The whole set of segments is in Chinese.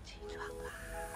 起床啦！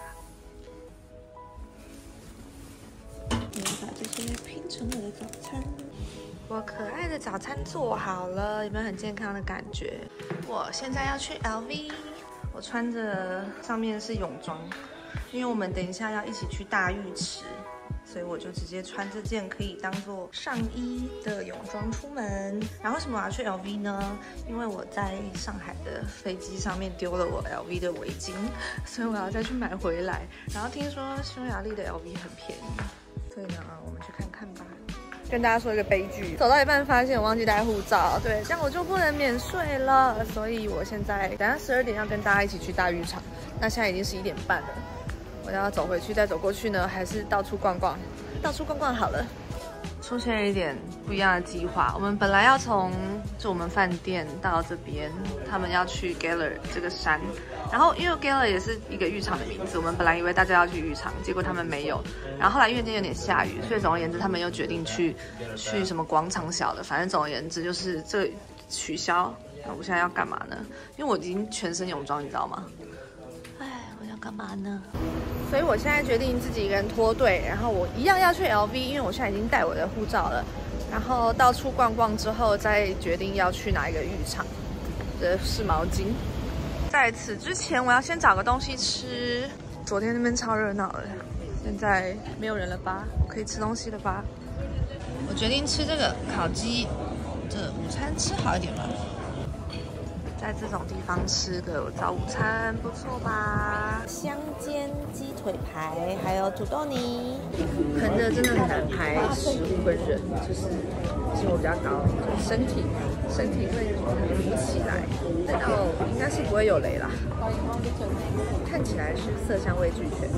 我要把这些拼成我的早餐。我可爱的早餐做好了，有没有很健康的感觉？我现在要去 LV， 我穿着上面是泳装，因为我们等一下要一起去大浴池。 所以我就直接穿这件可以当做上衣的泳装出门。然后为什么我要去 LV 呢？因为我在上海的飞机上面丢了我 LV 的围巾，所以我要再去买回来。然后听说匈牙利的 LV 很便宜，所以呢，我们去看看吧。跟大家说一个悲剧，走到一半发现我忘记带护照，对，这样我就不能免税了。所以我现在等下12点要跟大家一起去大浴场，那现在已经11点半了。 我要走回去，再走过去呢，还是到处逛逛？到处逛逛好了。出现了一点不一样的计划，我们本来要从我们饭店到这边，他们要去 Geller 这个山，然后因为 Geller 也是一个浴场的名字，我们本来以为大家要去浴场，结果他们没有。然后后来因为今天有点下雨，所以总而言之，他们又决定去什么广场小的，反正总而言之就是这取消。那我现在要干嘛呢？因为我已经全身泳装，你知道吗？哎，我要干嘛呢？ 所以我现在决定自己一个人脱队，然后我一样要去 LV， 因为我现在已经带我的护照了。然后到处逛逛之后，再决定要去哪一个浴场。这是毛巾。在此之前，我要先找个东西吃。昨天那边超热闹的，现在没有人了吧？我可以吃东西了吧？我决定吃这个烤鸡，这午餐吃好一点吧。 在这种地方吃个早午餐不错吧？香煎鸡腿排，还有土豆泥。横着真的很难拍食物跟人，就是我比较高，就身体会浮起来，但应该是不会有雷啦。看起来是色香味俱全。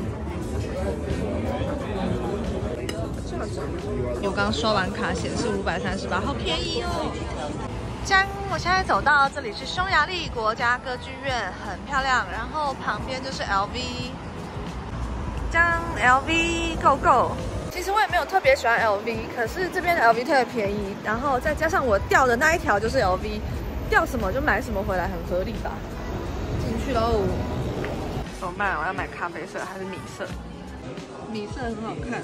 我刚刷完卡显示538，好便宜哦！ 将我现在走到这里是匈牙利国家歌剧院，很漂亮。然后旁边就是 LV， 将 LV go go。其实我也没有特别喜欢 LV， 可是这边的 LV 特别便宜，然后再加上我掉的那一条就是 LV， 掉什么就买什么回来，很合理吧？进去喽。怎么办？我要买咖啡色还是米色？米色很好看。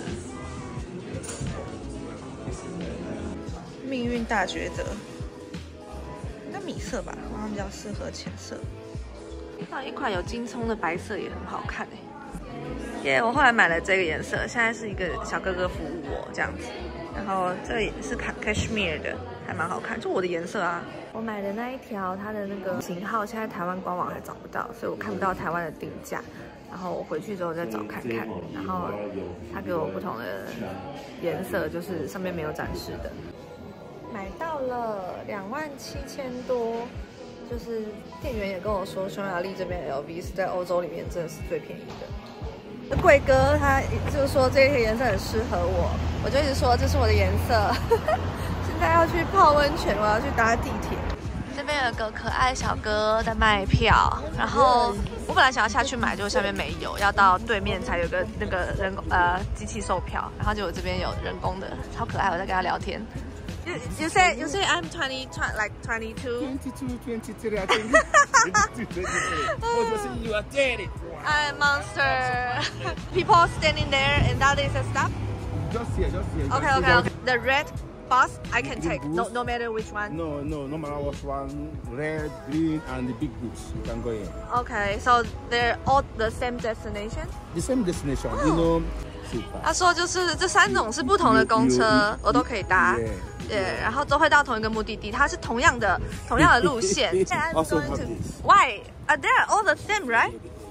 命运大抉择。 米色吧，好像比较适合浅色。还有一款有金葱的白色也很好看哎。耶，我后来买了这个颜色，现在是一个小哥哥服务我这样子。然后这个也是cashmere的，还蛮好看，就我的颜色啊。我买的那一条，它的那个型号现在台湾官网还找不到，所以我看不到台湾的定价。然后我回去之后再找看看。然后他给我不同的颜色，就是上面没有展示的。 买到了27000多，就是店员也跟我说，匈牙利这边的 LV 是在欧洲里面真的是最便宜的。贵哥他就说这个颜色很适合我，我就一直说这是我的颜色。现在要去泡温泉，我要去搭地铁。这边有个可爱小哥在卖票，然后我本来想要下去买，结果下面没有，要到对面才有个那个机器售票，然后结果这边有人工的，超可爱，我在跟他聊天。 You say I'm 20, like 22. 22, 23, I think. 22, 23. Oh, just see you are dead. I'm monster. People standing there and that is a stop. Just here. Okay. The red bus I can take. No matter which one. No matter which one. Red, green, and the big boots. You can go in. Okay, so they're all the same destination. The same destination, you know. 他说就是这3种是不同的公车，我都可以搭。 对，然后都会到同一个目的地，它是同样的路线。Why? They're all the same, right?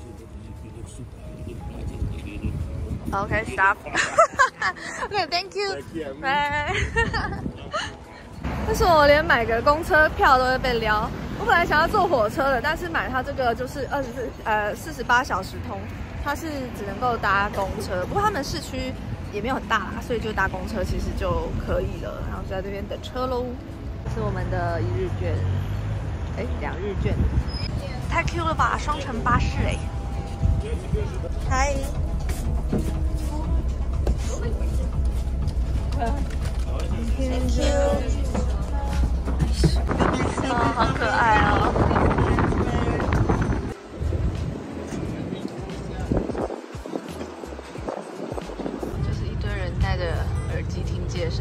Okay, stop. Okay, thank you. Bye. 但是我连买个公车票都会被撩。我本来想要坐火车的，但是买它这个就是48小时通，它是只能够搭公车。不过他们市区 也没有很大啦，所以就搭公车其实就可以了。然后就在这边等车喽。是我们的1日券，2日券，太 Q 了吧！双层巴士哎。嗨。Thank you。好可爱哦。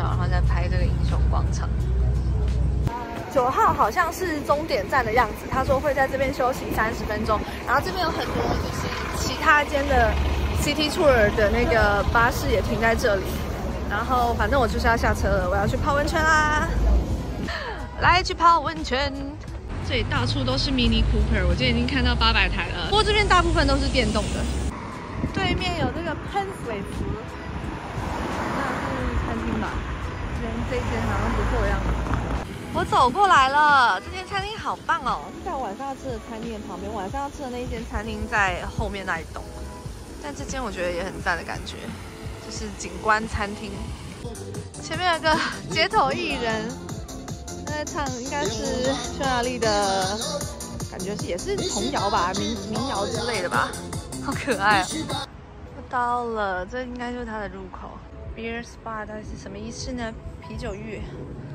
照，然后再拍这个英雄广场。9号好像是终点站的样子，他说会在这边休息30分钟，然后这边有很多就是其他间的 City Tour 的那个巴士也停在这里，然后反正我就是要下车了，我要去泡温泉啦，来去泡温泉。这里到处都是 Mini Cooper， 我今天已经看到800台了，不过这边大部分都是电动的。对面有这个喷水池，那是餐厅吧？这一间好像不错的样子。我走过来了，这间餐厅好棒哦！就在我晚上要吃的餐厅的旁边，晚上要吃的那一间餐厅在后面那一栋，但这间我觉得也很赞的感觉，就是景观餐厅。前面有个街头艺人，他在唱，应该是匈牙利的，感觉也是童谣吧，民谣之类的吧，好可爱啊！我到了，这应该就是它的入口。Beer Spa 到底是什么意思呢？啤酒浴。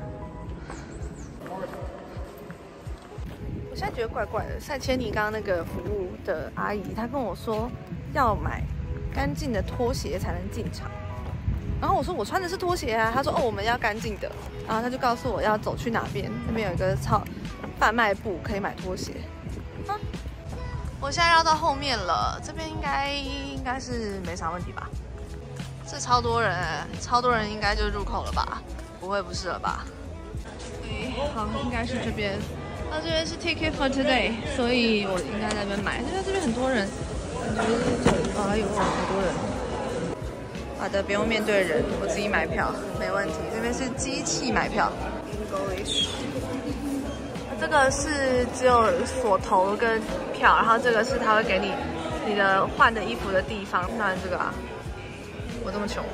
我现在觉得怪怪的。赛千妮刚刚那个服务的阿姨，她跟我说要买干净的拖鞋才能进场。然后我说我穿的是拖鞋啊，她说哦我们要干净的。然后她就告诉我要走去哪边，那边有一个贩卖部可以买拖鞋。啊，我现在绕到后面了，这边应该是没啥问题吧？这超多人，超多人应该就是入口了吧？不会不是了吧？对，好，应该是这边。那这边是 Ticket for Today， 所以我应该在那边买。因为这边很多人，感觉哎呦，好多人。好的，不用面对人，我自己买票没问题。这边是机器买票 ，English。这个是只有锁头跟票，然后这个是他会给你的换的衣服的地方。当然这个啊，我这么穷。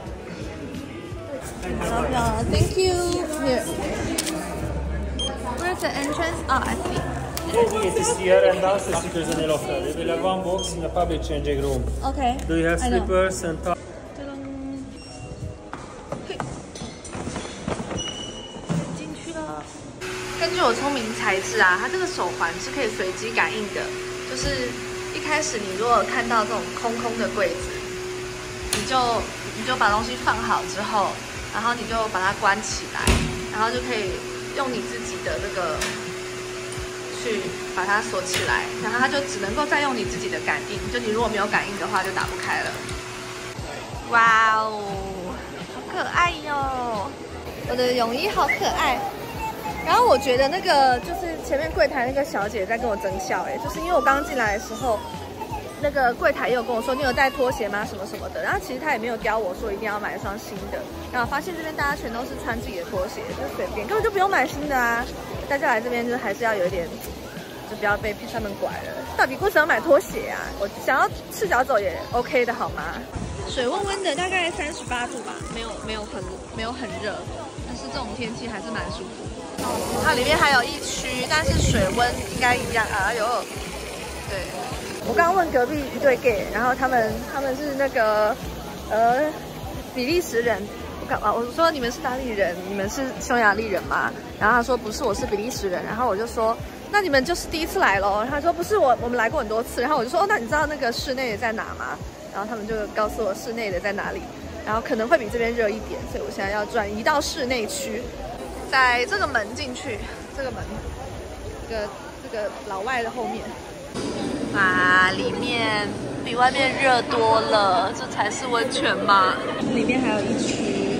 好漂亮 ，Thank you. Here. Where's the entrance? Ah, I see. It is here and downstairs it is in the locker. We will have one box in the public changing room. Okay. Do you have slippers and top? 进去了。根据我聪明才智啊，它这个手环是可以随机感应的。就是一开始你如果看到这种空的柜子，你就把东西放好之后，然后你就把它关起来，然后就可以用你自己的这个去把它锁起来，然后它就只能够再用你自己的感应，就你如果没有感应的话就打不开了。哇哦，好可爱哟！我的泳衣好可爱。然后我觉得那个就是前面柜台那个小姐在跟我争笑，就是因为我刚刚进来的时候，那个柜台也有跟我说你有带拖鞋吗？什么什么的。然后其实他也没有刁我说一定要买一双新的。然后发现这边大家全都是穿自己的拖鞋，就随便，根本就不用买新的啊。大家来这边就还是要有一点，就不要被他们拐了。到底为什么要买拖鞋啊？我想要赤脚走也 OK 的好吗？水温温的，大概38度吧，没有很热，但是这种天气还是蛮舒服。它里面还有一区，但是水温应该一样。哎呦，对。我刚刚问隔壁一对 gay， 然后他们是那个比利时人。我说你们是哪里人？你们是匈牙利人吗？然后他说不是，我是比利时人。然后我就说那你们就是第一次来咯。他说不是，我们来过很多次。然后我就说哦，那你知道那个室内的在哪吗？然后他们就告诉我室内的在哪里，然后可能会比这边热一点，所以我现在要转移到室内区，在这个门进去，这个门，这个老外的后面。啊，里面比外面热多了，这才是温泉嘛。里面还有一区，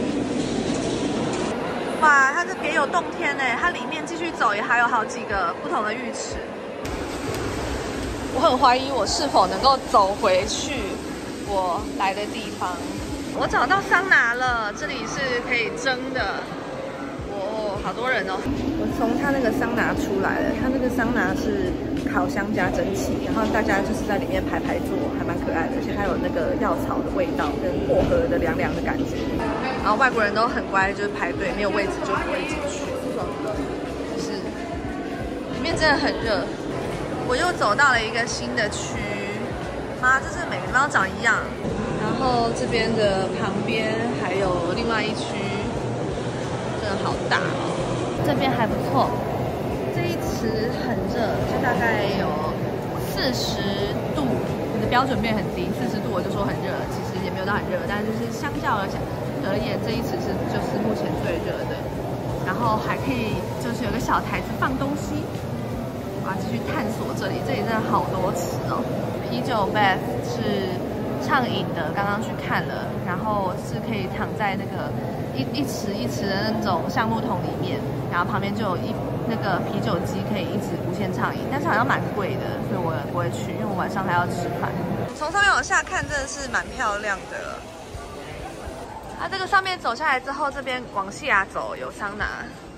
哇，它这别有洞天呢。它里面继续走也还有好几个不同的浴池。我很怀疑我是否能够走回去我来的地方。我找到桑拿了，这里是可以蒸的。哦，好多人哦！我从他那个桑拿出来了，他那个桑拿是烤箱加蒸汽，然后大家就是在里面排坐，还蛮可爱的，而且还有那个药草的味道跟薄荷的凉凉的感觉。然后外国人都很乖，就是排队，没有位置就不会进去。就是里面真的很热。我又走到了一个新的区，妈，这是每个地方长一样。然后这边的旁边还有另外一区，真的好大哦。这边还不错，这一池很热，就大概有40度。我的标准变很低，40度我就说很热，其实也没有到很热，但是就是相较而言， 而言，这一池就是目前最热的。然后还可以就是有个小台子放东西，我要继续探索这里，这里真的好多池哦。啤酒 bath 是畅饮的，刚刚去看了，然后是可以躺在那个一池一池的那种橡木桶里面，然后旁边就有那个啤酒机可以一直无限畅饮，但是好像蛮贵的，所以我不会去，因为我晚上还要吃饭。从上面往下看真的是蛮漂亮的。它这个上面走下来之后，这边往下走有桑拿。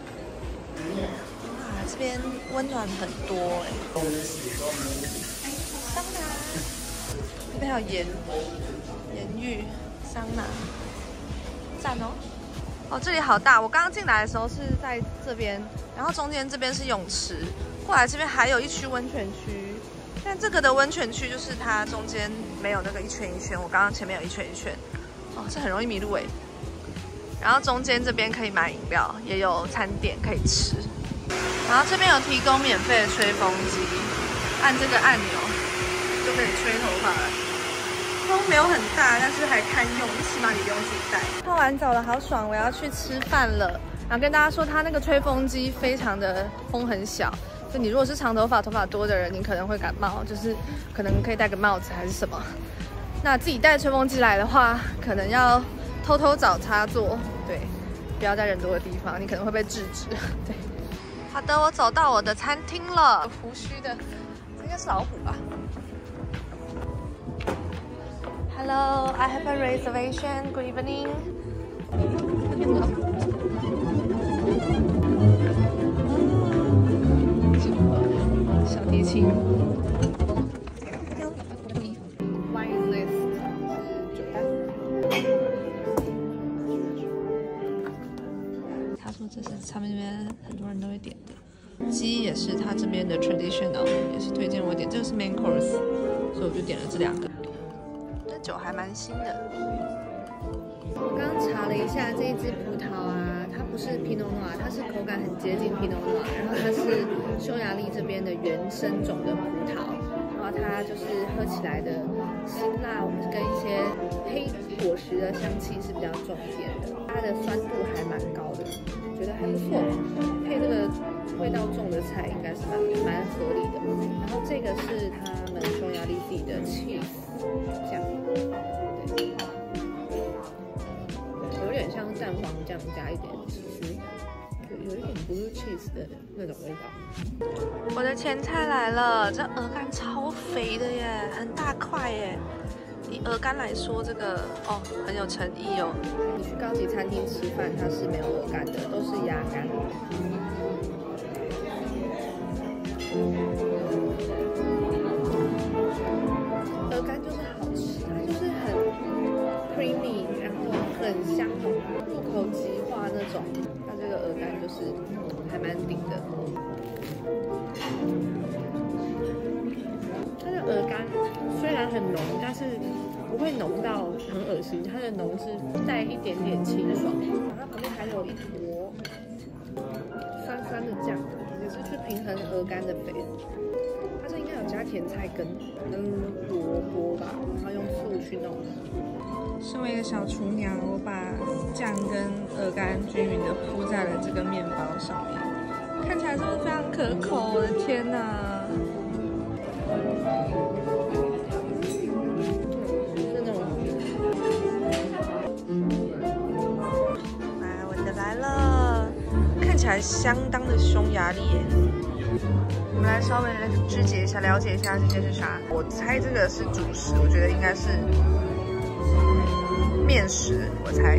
哇，这边温暖很多哎。桑拿，这边还有盐浴桑拿，赞哦。哦，这里好大！我刚刚进来的时候是在这边，然后中间这边是泳池，过来这边还有一区温泉区。但这个的温泉区就是它中间没有那个一圈一圈，我刚刚前面有一圈一圈。哦，这很容易迷路哎。然后中间这边可以买饮料，也有餐点可以吃。然后这边有提供免费的吹风机，按这个按钮就可以吹头发了。风没有很大，但是还堪用，起码你不用自己带。泡完澡了，好爽！我要去吃饭了。然后跟大家说，它那个吹风机非常的风很小，所以你如果是长头发、头发多的人，你可能会感冒，就是可能可以戴个帽子还是什么。那自己带吹风机来的话，可能要偷偷找插座，对，不要在人多的地方，你可能会被制止。对，好的，我走到我的餐厅了。有胡须的，这应该是老虎吧 ？Hello, I have a reservation. Good evening. 小提琴。Wine list 是酒单。他说这是他们那边很多人都会点的。鸡也是他这边的 traditional， 也是推荐我点。这个是 main course， 所以我就点了这2个。这酒还蛮新的。我刚刚查了一下，这一支葡萄啊，它不是 Pinot Noir， 它是口感很接近 Pinot Noir， 然后它是匈牙利这边的原生种的葡萄，然后它就是喝起来的辛辣跟一些黑果实的香气是比较重一点的，它的酸度还蛮高的，觉得还不错，配这个味道重的菜应该是蛮合理的。然后这个是他们匈牙利自己的 cheese 酱，对。有点像蛋黄酱加一点起司，有一点blue cheese 的那种味道。我的前菜来了，这鹅肝超肥的耶，很大块耶。以鹅肝来说，这个哦很有诚意哦。你去高级餐厅吃饭，它是没有鹅肝的，都是鸭肝。鹅肝就是好吃，它就是很 creamy， 然后很香，入口即化那种。它这个鹅肝就是还蛮顶的。它的鹅肝虽然很浓，但是不会浓到很恶心，它的浓是带一点点清爽。它旁边还有一坨酸酸的酱，也是去平衡鹅肝的肥。它这应该有加甜菜跟萝卜吧，然后用醋去弄。身为一个小厨娘，我把酱跟鹅肝均匀的铺在了这个面包上面，看起来是不是非常可口？我的天哪！是那种，来，我的来了，看起来相当的匈牙利耶。我们来稍微肢解一下，了解一下这些是啥。我猜这个是主食，我觉得应该是面食，我猜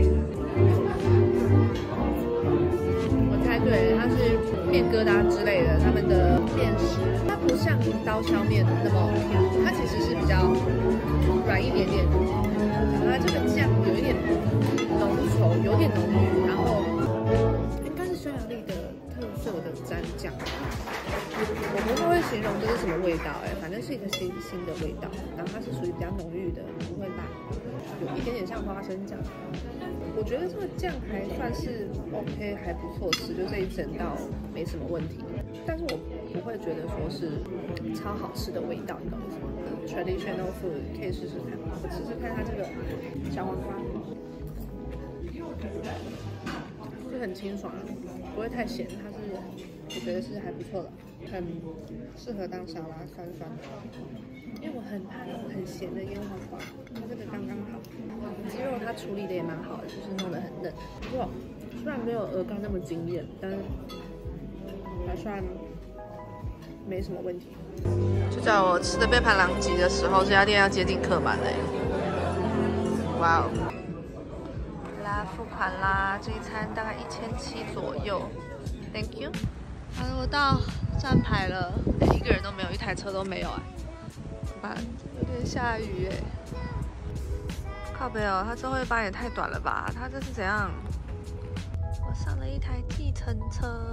对，它是面疙瘩之类的，他们的面食，它不像刀削面那么 Q， 它其实是比较软一点点，然后它这个酱有一点浓稠，有点浓郁，然后应该是匈牙利的特色的蘸酱。我不太会形容这是什么味道，反正是一个新的味道，然后它是属于比较浓郁的，不会辣，有一点点像花生酱。我觉得这个酱还算是 OK， 还不错吃，就这一整道没什么问题。但是我不会觉得说是超好吃的味道，你懂意思吗 ？Traditional food 可以试试看，我试试看它这个小黄瓜。 就很清爽，不会太咸，它是我觉得是还不错的，很适合当沙拉，酸酸的。因为我很怕那种很咸的腌黄瓜，它这个刚刚好。鸡肉它处理的也蛮好的，就是弄得很嫩。不过虽然没有鹅肝那么惊艳，但是还算没什么问题。就在我吃的杯盘狼藉的时候，这家店要接近客满了耶！哇哦！来付款啦，这一餐大概1700左右。Thank you。好了，我到站牌了，一个人都没有，一台车都没有哎。有点下雨哎。靠北哦，他最后一班也太短了吧？他这是怎样？我上了一台计程车。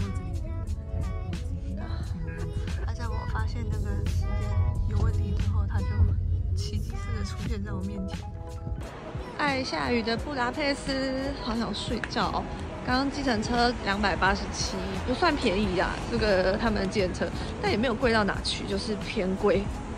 在我发现那个时间有问题之后，他就奇迹似的出现在我面前。爱下雨的布达佩斯，好想睡觉。刚刚计程车287，不算便宜啊，这个他们的计程车，但也没有贵到哪去，就是偏贵。